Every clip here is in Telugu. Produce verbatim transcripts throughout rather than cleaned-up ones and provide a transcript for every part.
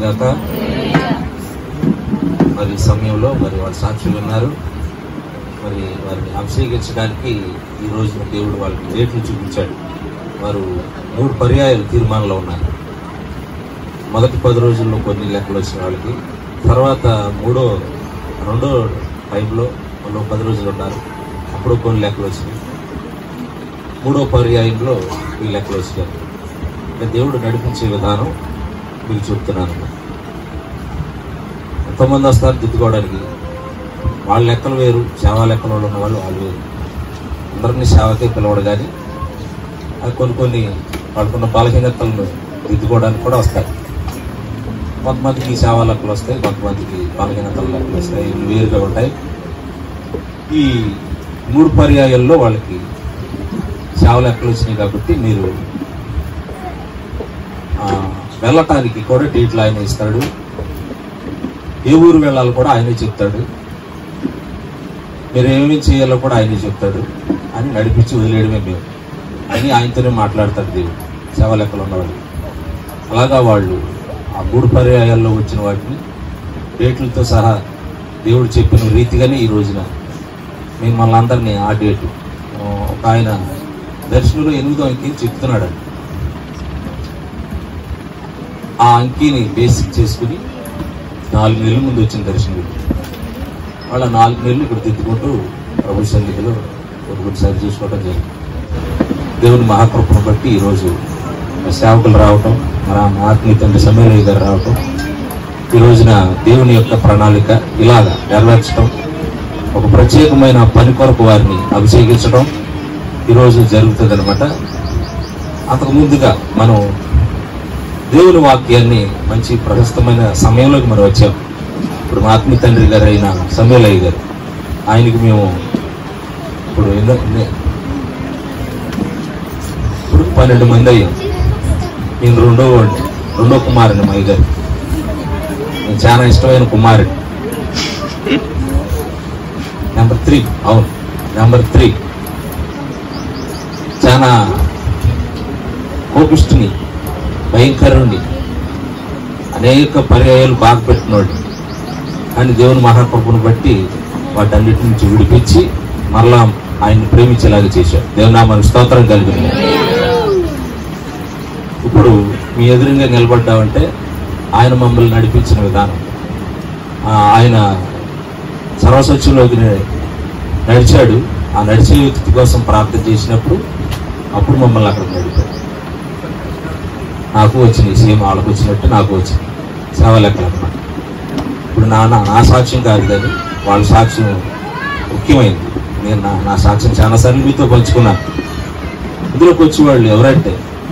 గాక. మరి సమయంలో మరి వాళ్ళ సాక్షులు ఉన్నారు. మరి వారిని అభిషేకించడానికి ఈ రోజున దేవుడు వాళ్ళకి డేట్లు చూపించాడు. వారు మూడు పర్యాయాలు తీర్మానంలో ఉన్నారు. మొదటి పది రోజుల్లో కొన్ని లెక్కలు వచ్చిన వాళ్ళకి, తర్వాత మూడో రెండో టైంలో వాళ్ళు పది రోజులు ఉన్నారు, అప్పుడు కొన్ని లెక్కలు వచ్చినాయి. మూడో పర్యాయంలో ఈ లెక్కలు వచ్చారు. దేవుడు నడిపించే విధానం మీకు చెప్తున్నాను. ఎంతోమంది వస్తారు దిద్దుకోవడానికి. వాళ్ళ లెక్కలు వేరు, సేవా లెక్కలు ఉన్న వాళ్ళు వాళ్ళు వేరు. అందరినీ సేవకే పిలవడు, కానీ అది కొన్ని కొన్ని వాళ్ళకున్న బలహీనతలను దిద్దుకోవడానికి కూడా వస్తాయి. కొంతమందికి సేవా లెక్కలు వస్తాయి, కొంతమందికి బలహీనతల లెక్కలు వస్తాయి, ఇవి వేరుగా ఉంటాయి. ఈ మూడు పర్యాయాల్లో వాళ్ళకి సేవ లెక్కలు వచ్చినాయి. కాబట్టి మీరు వెళ్ళటానికి కూడా డేట్లు ఆయన ఇస్తాడు. ఏ ఊరు వెళ్ళాలో కూడా ఆయనే చెప్తాడు. మీరు ఏమేమి చేయాలో కూడా ఆయనే చెప్తాడు అని నడిపించి వదిలేయడమే మేము అని ఆయనతోనే మాట్లాడతాడు దేవుడు సేవ లెక్కలు ఉన్నవాళ్ళు. అలాగా వాళ్ళు ఆ మూడు పర్యాయాల్లో వచ్చిన వాటిని డేట్లతో సహా దేవుడు చెప్పిన రీతిగానే ఈ రోజున మిమ్మల్ని అందరినీ ఆ డేటు ఒక ఆయన దర్శనంలో ఎనిమిదో అంకి చెప్తున్నాడు. ఆ అంకిని బేసిక్ చేసుకుని నాలుగు నెలల ముందు వచ్చిన దర్శనం వాళ్ళ నాలుగు నెలలు ఇక్కడ తిట్టుకుంటూ ప్రభు సన్నిధిలో ఒకసారి చూసుకోవడం జరిగింది. దేవుని మహాకృపను బట్టి ఈరోజు సేవకులు రావటం, మన ఆత్మీయ తండ్రి సమీరయ్య గారు రావటం, ఈ రోజున దేవుని యొక్క ప్రణాళిక ఇలాగా నెరవేర్చడం, ఒక ప్రత్యేకమైన పని కొరకు వారిని అభిషేకించడం ఈరోజు జరుగుతుంది అనమాట. అంతకు ముందుగా మనం దేవుని వాక్యాన్ని మంచి ప్రశస్తమైన సమయంలోకి మనం వచ్చాం. ఇప్పుడు మా ఆత్మీయ తండ్రి గారు అయిన సమీరయ్య గారు, ఆయనకి మేము ఇప్పుడు ఎన్నో ఇప్పుడు పన్నెండు మంది అయ్యాం. నేను రెండో రెండో కుమారుని మా గారు, నేను చాలా ఇష్టమైన కుమారుడు. నెంబర్ త్రీ అవును నెంబర్ త్రీ చాలా కోపిష్ఠుని, భయంకరుణ్ణి, అనేక పర్యాయాలు బాగా పెట్టినోడు. కానీ దేవుని మహాకృపను బట్టి వాటన్నిటి నుంచి విడిపించి మరలా ఆయన్ని ప్రేమించేలాగా చేశాడు. దేవుని నామానికి స్తోత్రం కలిగింది. ఇప్పుడు మీ ఎదురుగా నిలబడ్డామంటే ఆయన మమ్మల్ని నడిపించిన విధానం, ఆయన సర్వసత్యంలోకి నడిచాడు. ఆ నడిచే వ్యక్తి కోసం ప్రార్థన చేసినప్పుడు అప్పుడు మమ్మల్ని అక్కడ నడిపాడు. నాకు వచ్చినాయి సేమ్ వాళ్ళకు వచ్చినట్టు నాకు వచ్చింది సేవ లెక్కలు అన్నమాట. ఇప్పుడు నా నా సాక్ష్యం కాదు, కానీ వాళ్ళ సాక్ష్యం ముఖ్యమైనది. నేను నా నా సాక్ష్యం చాలాసార్లు మీతో పంచుకున్నాను. ఇందులోకి వచ్చేవాళ్ళు ఎవరంటే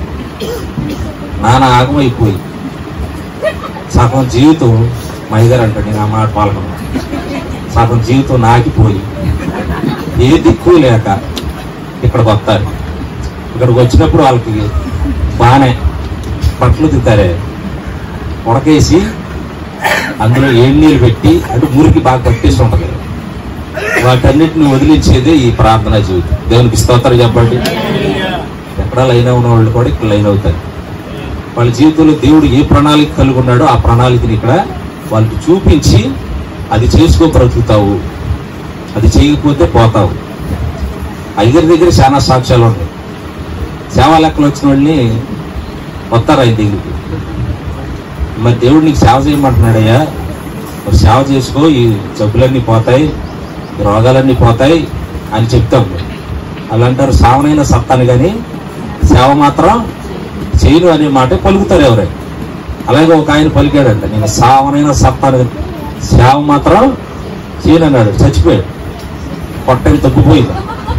నాన్న ఆగమైపోయి సగం జీవితం మైగారు అంటాడు, నేను ఆ మాట పాల్గొన్నా, సగం జీవితం నాకిపోయి ఏ దిక్కు లేక ఇక్కడికి వస్తారు. ఇక్కడికి వచ్చినప్పుడు వాళ్ళకి బాగానే బట్టలు తింటారే, ఉడకేసి అందులో ఏడు నీళ్ళు పెట్టి అంటే మురికి బాగా పట్టేసి ఉంటుంది. వాటన్నిటిని వదిలించేదే ఈ ప్రార్థనా జీవితం. దేవునికి స్తోత్రం చెప్పండి. ఎక్కడ లైన్ ఉన్న వాళ్ళు కూడా ఇక్కడ లైన్ అవుతారు. వాళ్ళ జీవితంలో దేవుడు ఏ ప్రణాళిక కలిగి ఉన్నాడో ఆ ప్రణాళికని ఇక్కడ వాళ్ళకి చూపించి అది చేసుకో బ్రతుకుతావు, అది చేయకపోతే పోతావు. ఐదరి దగ్గర చాలా సాక్ష్యాలు ఉన్నాయి. సేవా లెక్కలు వచ్చిన వాళ్ళని వస్తారు ఆయన దగ్గరికి. మరి దేవుడు నీకు సేవ చేయమంటున్నాడయ్యా, మరి సేవ చేసుకో, ఈ జబ్బులన్నీ పోతాయి, ఈ రోగాలన్నీ పోతాయి అని చెప్తాం. అలా అంటారు సావనైనా సత్తాను, కానీ సేవ మాత్రం చేయను అనే మాట పలుకుతారు ఎవరైనా. అలాగే ఒక ఆయన పలికాడంట, నేను సావనైనా సత్తాను, సేవ మాత్రం చేయను అన్నాడు. చచ్చిపోయాడు. పొట్టని తగ్గిపోయింది.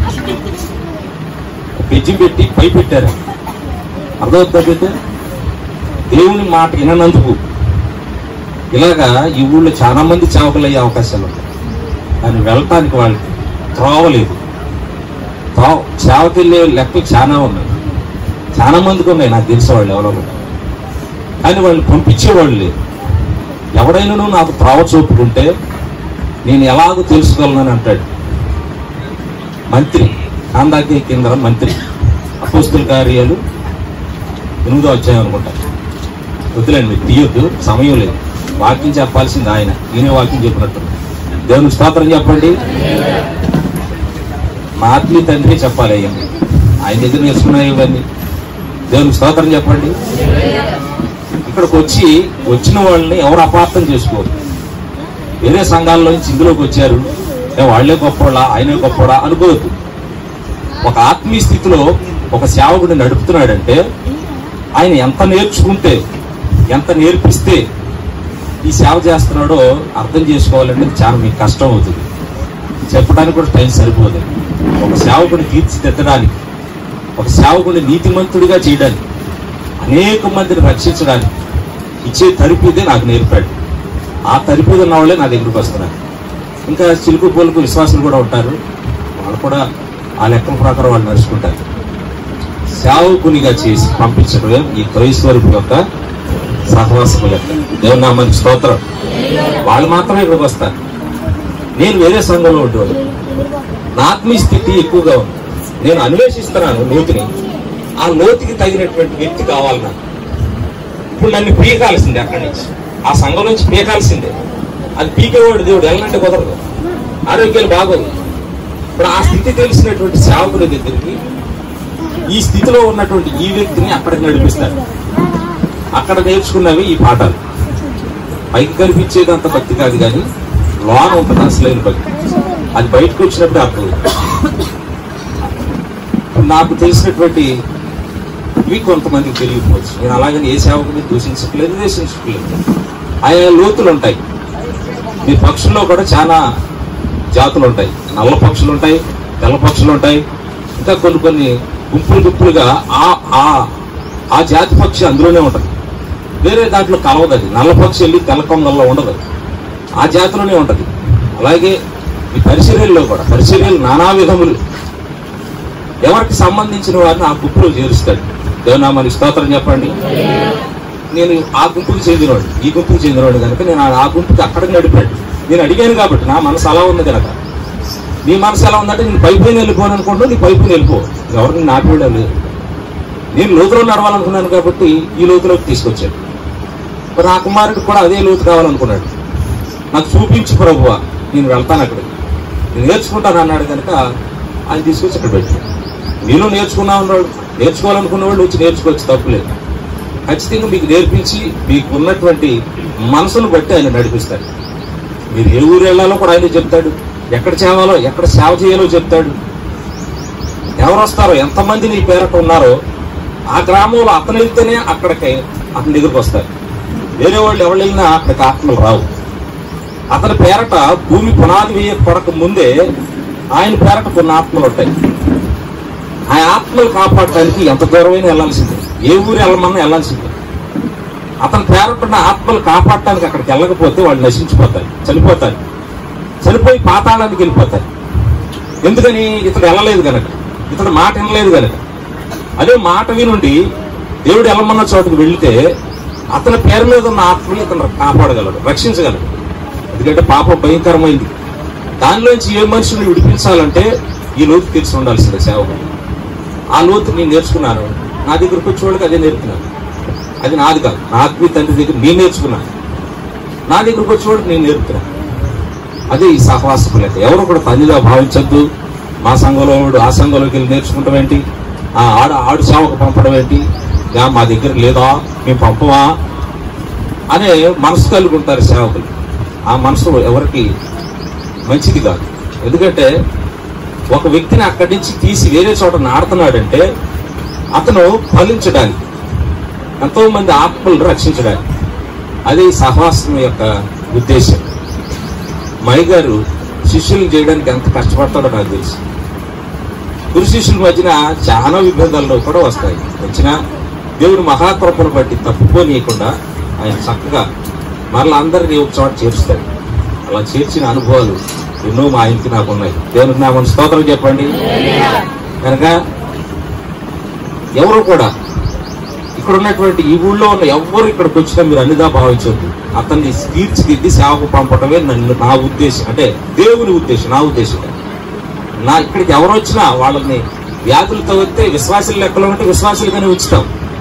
బెజ్జం పెట్టి పై పెట్టారు. అర్థమవుతుందంటే దేవుని మాట వినందుకు ఇలాగా ఈ ఊళ్ళో చాలా మంది సేవకులు అయ్యే అవకాశాలు ఉంటాయి. కానీ వెళ్ళటానికి వాళ్ళకి త్రోవలేదు. త్రో సేవకి వెళ్ళే లెక్కలు చాలా ఉన్నాయి, చాలా మందికి ఉన్నాయి, నాకు తెలిసేవాళ్ళు ఎవరో. కానీ వాళ్ళు పంపించేవాళ్ళు లేదు. ఎవడైనా నాకు త్రోవ చూపుకుంటే నేను ఎలాగో తెలుసుకోవాలని అంటాడు. మంత్రి కాందాకి కింద మంత్రి అపోస్తుల కార్యాలు ఎనిమిదో అధ్యాయం అనుకుంటా. వద్దులేండి, మీరు తీయొద్దు, సమయం లేదు. వాక్యం చెప్పాల్సింది ఆయన, ఈయనే వాక్యం చెప్పినట్టు. దేవునికి స్తోత్రం చెప్పండి. మా ఆత్మీయ తండ్రి చెప్పాలి అయ్యండి, ఆయన దగ్గర నేర్చుకున్నాయి ఇవన్నీ. దేవునికి స్తోత్రం చెప్పండి. ఇక్కడికి వచ్చి వచ్చిన వాళ్ళని ఎవరు అపార్థం చేసుకోరు. వేరే సంఘాల్లో నుంచి ఇందులోకి వచ్చారు, వాళ్లే గొప్పవాళ్ళ ఆయనే గొప్పవాడా అనుకోవద్దు. ఒక ఆత్మీయ స్థితిలో ఒక సేవకుడిని నడుపుతున్నాడంటే ఆయన ఎంత నేర్చుకుంటే, ఎంత నేర్పిస్తే ఈ సేవ చేస్తున్నాడో అర్థం చేసుకోవాలంటే చాలా మీకు కష్టం అవుతుంది. చెప్పడానికి కూడా టైం సరిపోదు. ఒక సేవకుడిని తీర్చిదిద్దడానికి, ఒక సేవకుడిని నీతిమంతుడిగా చేయడానికి, అనేక మందిని రక్షించడానికి ఇచ్చే తరిపిదే నాకు నేర్పాడు. ఆ తరిపిది ఉన్న వాళ్ళే నా దగ్గరికి వస్తున్నారు. ఇంకా చిలుకు పోలుకు విశ్వాసులు కూడా ఉంటారు, వాళ్ళు కూడా ఆ లెక్కల ప్రకారం వాళ్ళు నడుచుకుంటారు. సేవకునిగా చేసి పంపించడమే ఈ క్రైస్తవుల యొక్క సహవాసము లెక్క. దేవుని నామానికి స్తోత్రం. వాళ్ళు మాత్రమే ఇక్కడికి వస్తారు. నేను వేరే సంఘంలో ఉండేవాళ్ళు. నా ఆత్మీయ స్థితి ఎక్కువగా ఉంది. నేను అన్వేషిస్తున్నాను లోతుని. ఆ లోతుకి తగినటువంటి వ్యక్తి కావాలి నాకు. ఇప్పుడు నన్ను పీకాల్సిందే, అక్కడి నుంచి ఆ సంఘం నుంచి పీకాల్సిందే. అది పీకేవాడు దేవుడు, వెళ్ళనంటే కుదరదు, ఆరోగ్యాలు బాగోదు. ఇప్పుడు ఆ స్థితి తెలిసినటువంటి సేవకుడి దగ్గరికి ఈ స్థితిలో ఉన్నటువంటి ఈ వ్యక్తిని అక్కడికి నడిపిస్తారు. అక్కడ నేర్చుకున్నవి ఈ పాఠాలు. పైకి కనిపించేది అంత భక్తి కాదు, కానీ లోన ఉంటుంది అసలైన భక్తి. అది బయటకు వచ్చినప్పుడు అర్థం. నాకు తెలిసినటువంటి ఇవి కొంతమందికి తెలియకపోవచ్చు. నేను అలాగని ఏ సేవకుని దూషించట్లేదు, ద్వేషించట్లేదు. ఆయా లోతులు ఉంటాయి. మీ పక్షుల్లో కూడా చాలా జాతులు ఉంటాయి. నల్ల పక్షులు ఉంటాయి, తెల్ల పక్షులు ఉంటాయి, ఇంకా కొన్ని కొన్ని గుంపులు గుంపులుగా ఆ ఆ జాతి పక్షి అందులోనే ఉంటుంది. వేరే దాంట్లో కలవదు. అది నల్ల పక్షి వెళ్ళి తెల్ల కొంగల్లో ఉండదు, ఆ జాతిలోనే ఉంటుంది. అలాగే ఈ పరిచర్యల్లో కూడా పరిచర్యలు నానా విధములు. ఎవరికి సంబంధించిన వారిని ఆ గుంపులో చేరుస్తాడు. దేవనామానికి స్తోత్రం చెప్పండి. నేను ఆ గుంపుకు చెందినవాడు, ఈ గుంపుకు చెందినవాడు కనుక నేను ఆ గుంపుకి అక్కడికి నడిపాడు. నేను అడిగాను కాబట్టి నా మనసు అలా ఉంది కనుక. నీ మనసు ఎలా ఉందంటే నేను పైపోయిన వెళ్ళిపోను అనుకుంటూ నీ పైపోయిన వెళ్ళిపో, ఎవరికి నాపేయడం లేదు. నేను లోతులో నడవాలనుకున్నాను కాబట్టి ఈ లోతులోకి తీసుకొచ్చాను. మరి నా కుమారుడికి కూడా అదే లోతు కావాలనుకున్నాడు. నాకు చూపించి ప్రభువా నేను వెళ్తాను అక్కడికి, నేను నేర్చుకుంటాను అన్నాడు కనుక ఆయన తీసుకొచ్చి అక్కడ పెట్టాను. నేను నేర్చుకున్నా ఉన్నాడు, నేర్చుకోవాలనుకున్న వాళ్ళు వచ్చి నేర్చుకోవచ్చు, తప్పులేదు. ఖచ్చితంగా మీకు నేర్పించి మీకు ఉన్నటువంటి మనసును బట్టి ఆయన నడిపిస్తాడు. మీరు ఏ ఊరు వెళ్ళాలో కూడా ఆయన చెప్తాడు, ఎక్కడ చేయాలో ఎక్కడ సేవ చేయాలో చెప్తాడు. ఎవరు వస్తారో ఎంతమంది నీ పేరట ఉన్నారో ఆ గ్రామంలో అతను వెళ్తేనే అక్కడికి అతని దగ్గరకు వస్తారు. వేరే వాళ్ళు ఎవరు వెళ్ళినా అక్కడికి ఆత్మలు రావు. అతని పేరట భూమి పునాది వేయపడక ముందే ఆయన పేరట కొన్ని ఆత్మలు ఉంటాయి. ఆ ఆత్మలు కాపాడటానికి ఎంత దూరమైనా వెళ్ళాల్సిందే, ఏ ఊరు వెళ్ళమన్నా వెళ్ళాల్సిందే. అతని పేరటున్న ఆత్మలు కాపాడటానికి అక్కడికి వెళ్ళకపోతే వాళ్ళు నశించిపోతారు, చనిపోతారు, చనిపోయి పాతాళానికి వెళ్ళిపోతారు. ఎందుకని? ఇతడు వెళ్ళలేదు కనుక, ఇతడు మాట వినలేదు కనుక. అదే మాట వినుండి దేవుడు వెళ్ళమన్న చోటుకు వెళితే అతని పేరు మీద ఉన్న ఆత్మని ఇతను కాపాడగలడు, రక్షించగలడు. ఎందుకంటే పాపం భయంకరమైంది. దానిలోంచి ఏ మనిషిని విడిపించాలంటే ఈ లోతు తెలిసి ఉండాల్సిందే సేవకుడు. ఆ లోతు నేను నేర్చుకున్నాను. నా దగ్గరకు వచ్చేవాళ్ళకి అదే నేర్పుతున్నాను. అది నాది కాదు, నా ఆత్మీయ తండ్రి దగ్గర నేను నేర్చుకున్నాను. నా దగ్గరకు వచ్చేవాడికి నేను నేర్పుతున్నాను. అదే ఈ సహవాసపు లెక్క. ఎవరు కూడా తల్లిగా భావించద్దు. మా సంఘంలో ఆ సంఘంలోకి వెళ్ళి నేర్చుకుంటాం ఏంటి, ఆ ఆడ ఆడు సేవకు పంపడం ఏంటి, మా దగ్గర లేదా మేము పంపమా అనే మనసు కలిగి ఉంటారు సేవకులు. ఆ మనసు ఎవరికి మంచిది కాదు. ఎందుకంటే ఒక వ్యక్తిని అక్కడి నుంచి తీసి వేరే చోట నాడుతున్నాడంటే అతను ఫలించడానికి, ఎంతో మంది ఆత్మలను రక్షించడానికి. అది సహవాసం యొక్క ఉద్దేశం. మై గారు శిష్యులను చేయడానికి ఎంత కష్టపడతాడో నాకు తెలుసు. గురు శిష్యుల మధ్యన చాలా విభేదాలు కూడా వస్తాయి. వచ్చినా దేవుని మహాకృపను బట్టి తప్పుకోనీయకుండా ఆయన చక్కగా మరలా అందరినీ ఒక చోట చేరుస్తాడు. అలా చేర్చిన అనుభవాలు ఎన్నో మా ఆయనకి నాకు ఉన్నాయి. దేవునికి నా మన స్తోత్రం చెప్పండి. కనుక ఎవరు కూడా ఇక్కడ ఉన్నటువంటి ఈ ఊళ్ళో ఉన్న ఎవరు ఇక్కడికి వచ్చినా మీరు అన్నిదా భావించవద్దు. అతన్ని తీర్చిదిద్ది సేవకు పంపటమే నన్ను నా ఉద్దేశం, అంటే దేవుని ఉద్దేశం, నా ఉద్దేశం. నా ఇక్కడికి ఎవరు వచ్చినా వాళ్ళని వ్యాధులతో వస్తే విశ్వాసుల లెక్కలో ఉంటే విశ్వాసులుగానే ఉంచుతాం.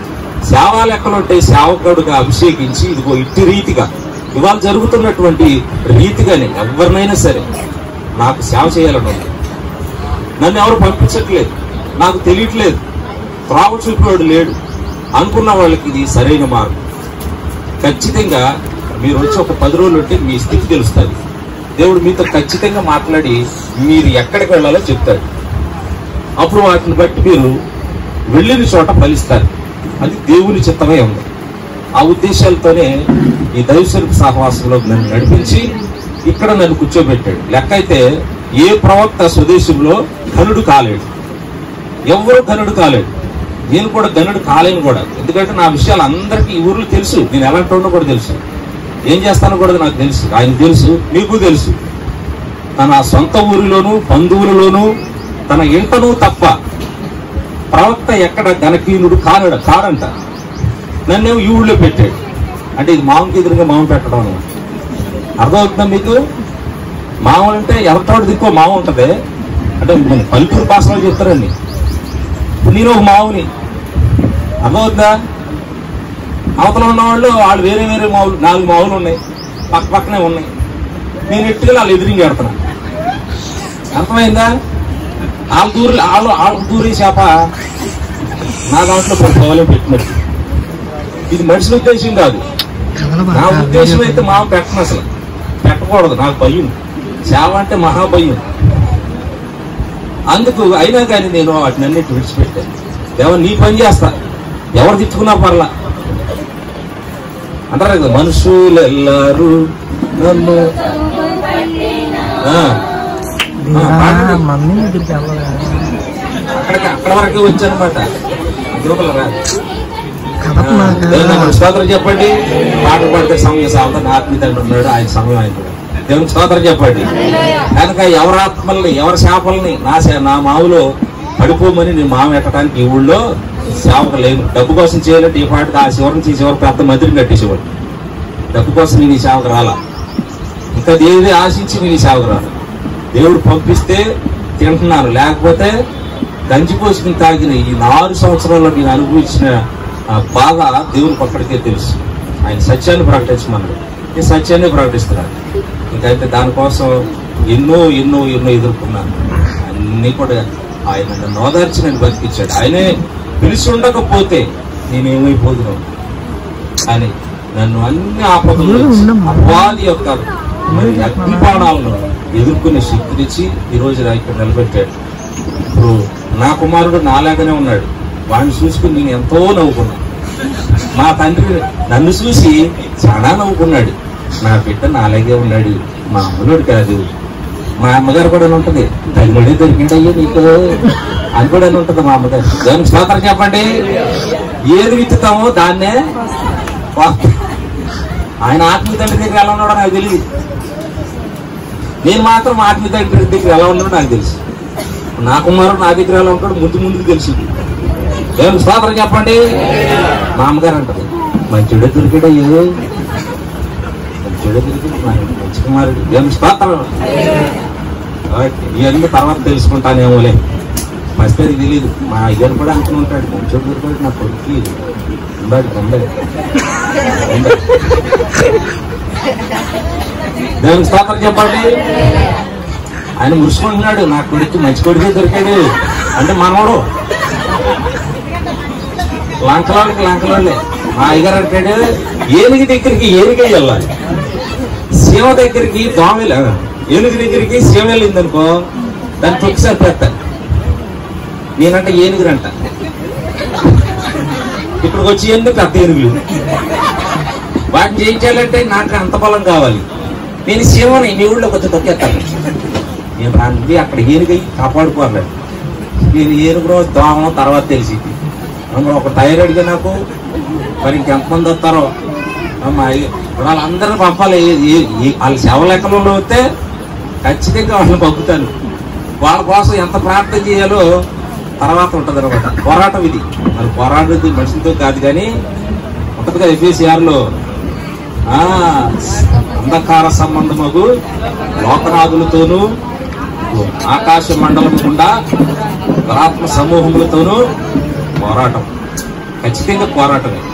సేవా లెక్కలుంటే సేవకుడుగా అభిషేకించి ఇదిగో ఇట్టి రీతిగా ఇవాళ జరుగుతున్నటువంటి రీతిగానే ఎవరినైనా సరే నాకు సేవ చేయాలని ఉంది. నన్ను ఎవరు పంపించట్లేదు, నాకు తెలియట్లేదు, త్రావ చూపేవాడు లేడు అనుకున్న వాళ్ళకి ఇది సరైన మార్గం. ఖచ్చితంగా మీరు వచ్చి ఒక పది రోజులు ఉంటే మీ స్థితి తెలుస్తుంది. దేవుడు మీతో ఖచ్చితంగా మాట్లాడి మీరు ఎక్కడికి వెళ్ళాలో చెప్తాడు. అప్పుడు వాటిని బట్టి మీరు వెళ్ళిన చోట ఫలిస్తారు. అది దేవుని చిత్తమే ఉంది. ఆ ఉద్దేశాలతోనే ఈ దైవస్వరూప సహవాసంలో నన్ను నడిపించి ఇక్కడ నన్ను కూర్చోబెట్టాడు. లెక్క అయితే ఏ ప్రవక్త స్వదేశంలో ఘనుడు కాలేడు, ఎవరు ఘనుడు కాలేడు. నేను కూడా ఘనుడు కాలేను కూడా. ఎందుకంటే నా విషయాలు అందరికీ ఈ ఊర్లో తెలుసు. నేను ఎలాంటి వాడినో కూడా తెలుసు, ఏం చేస్తానో కూడా నాకు తెలుసు, ఆయన తెలుసు, మీకు తెలుసు. తన సొంత ఊరిలోనూ బంధువులలోనూ తన ఇంటను తప్ప ప్రవక్త ఎక్కడ ఘనకీనుడు కానడ కాడంట. నన్నేమో ఈ ఊళ్ళో పెట్టాడు. అంటే ఇది మామూలుకి ఎదురుగా మామ పెట్టడం అనమాట. అర్థమవుతుందా మీకు? మామూలు అంటే ఎవరితోటి దిక్కో మామ ఉంటుంది. అంటే పల్లెటూరు భాషలో చెప్తారండి. నేను ఒక మావుని, అర్థమవుతుందా? అవతల ఉన్న వాళ్ళు వాళ్ళు వేరే వేరే మావులు, నాలుగు మావులు ఉన్నాయి, పక్క పక్కనే ఉన్నాయి. నేను ఎట్టుగా వాళ్ళు ఎదురింగి పెడుతున్నా. అర్థమైందా? వాళ్ళ దూరి వాళ్ళు వాళ్ళకు దూరే చేప నా దాంట్లో పోలే పెట్టినట్టు. ఇది మనిషి ఉద్దేశం కాదు. నా ఉద్దేశం అయితే మా పెట్టను, అసలు పెట్టకూడదు. నాకు భయం, సేవ అంటే మహాభయం. అందుకు అయినా కానీ నేను వాటిని అన్నిటి విడిచిపెట్టాను. ఎవరు నీ పని చేస్తా, ఎవరు తిట్టుకున్నా పర్లా అంటారు కదా, మనుషులు ఎల్లారు నన్ను అక్కడికి అక్కడ వరకే వచ్చానమాట. గ్రూపులరా స్తోత్రం చెప్పండి. పాటలు పాడితే సమయం సాగుతా. నా ఆత్మీయుడు ఉన్నాడు, ఆయన సమయం ఆయన కూడా. దేవుని స్తోత్రం చెప్పండి. కనుక ఎవరి ఆత్మల్ని ఎవరి శాపల్ని నా నా మావులో పడిపోమని నేను మామ ఎట్టడానికి ఈ ఊళ్ళో సేవకు లేదు. డబ్బు కోసం చేయాలంటే ఈ పాటికి ఆ శివరం చేసి ఎవరు పెద్ద మందిని కట్టేసేవాడు. డబ్బు కోసం నేను ఈ సేవకు రాలా, ఇంకా దేవి ఆశించి నేను ఈ సేవకు రాను. దేవుడు పంపిస్తే తింటున్నాను, లేకపోతే గంజి పోసుకుని తాగిన ఈ నాలుగు సంవత్సరాల్లో నేను అనుభవించిన బాధ దేవునికి ఒక్కడికే తెలుసు. ఆయన సత్యాన్ని ప్రకటించమన్నాడు, నేను సత్యాన్ని ప్రకటిస్తున్నాను. ఇంకైతే దానికోసం ఎన్నో ఎన్నో ఎన్నో ఎదుర్కొన్నాను. అన్నీ కూడా ఆయన నన్ను ఓదార్చి నన్ను బతికించాడు. ఆయనే పిలిచి ఉండకపోతే నేనేమైపోతున్నాను అని నన్ను అన్ని ఆపదలు అపవాది యొక్క మరి అగ్నిపాణాలను ఎదుర్కొనే శక్తినిచ్చి ఈ రోజు ఇక్కడ నిలబెట్టాడు. ఇప్పుడు నా కుమారుడు నాలాగానే ఉన్నాడు. వాడిని చూసుకుని నేను ఎంతో నవ్వుకున్నాను. మా తండ్రి నన్ను చూసి చాలా నవ్వుకున్నాడు. నా బిడ్డ నాలాగే ఉన్నాడు, మా అమ్మలోడు కాదు. మా అమ్మగారు కూడా ఉంటుంది, తల్లిడే దొరికిండయ్యో నీకు అని కూడా ఉంటుంది మా అమ్మగారు. దానికి స్తోత్రం చెప్పండి. ఏది విత్తుతామో దాన్నే ఆయన ఆత్మీయ తండ్రి దగ్గర ఎలా ఉన్నాడో నాకు తెలియదు. నేను మాత్రం ఆత్మీయ తండ్రి దగ్గర ఎలా ఉన్నాడో నాకు తెలుసు. నా కుమారుడు నా దగ్గర ఎలా ఉంటాడు ముందు ముందుకు తెలిసింది. దేవుని స్తోత్రం చెప్పండి. మా అమ్మగారు అంటది, మంచిడే దొరికాడయ్యో, మంచిడే దొరికింది మంచి కుమారుడు. దేవుని స్తోత్రం. ఇవన్నీ తర్వాత తెలుసుకుంటానేమోలే, ఫస్ట్ అది తెలియదు. మా అయ్యను కూడా అనుకుని ఉంటాడు, మంచోడు దొరికాడు నా కొడుకు ఉండాడు ఉండాలి. దేవుని స్తోత్రం చెప్పండి. ఆయన మురుసుకుంటున్నాడు, నా కొడుకు మంచి కొడుకే దొరికాడు అంటే మనవాడు లంకలోళ్ళకి లంకలోళ్ళే. మా అయ్యగారు అంటాడు, ఏనుగు దగ్గరికి ఏనుగే వెళ్ళాలి, సీమ దగ్గరికి దోమలు. ఏనుగు దగ్గరికి సీమ వెళ్ళిందనుకో దాన్ని తొక్కిసారి పెడతాను. నేనంట ఏనుగురంట, ఇక్కడికి వచ్చి ఏనుగు పెద్ద ఏనుగులు. వాటిని జయించాలంటే నాకు అంత బలం కావాలి. నేను సీమని మీ ఊళ్ళో కొంచెం తొక్కేస్తాను. నేను రాంది అక్కడ ఏనుగై కాపాడుకోవాలి. నేను ఏనుగులో దోమలో తర్వాత తెలిసింది. ఒక థైరాయిడ్గా నాకు మరి ఇంకెంతమంది వస్తారో మా వాళ్ళందరినీ పంపాలి. వాళ్ళ శవ లెక్కలలో వస్తే ఖచ్చితంగా వాళ్ళని పంపుతాను. వాళ్ళ కోసం ఎంత ప్రార్థన చేయాలో తర్వాత ఉంటుంది అనమాట. పోరాటం ఇది. మరి పోరాటం మనుషులతో కాదు కానీ ఉంటుంది కదా. ఎఫ్ఎస్ఆర్లో అంధకార సంబంధమగు లోకనాథులతోనూ ఆకాశ మండలం గుండా ఆత్మ సమూహములతోనూ పోరాటం. ఖచ్చితంగా పోరాటమే.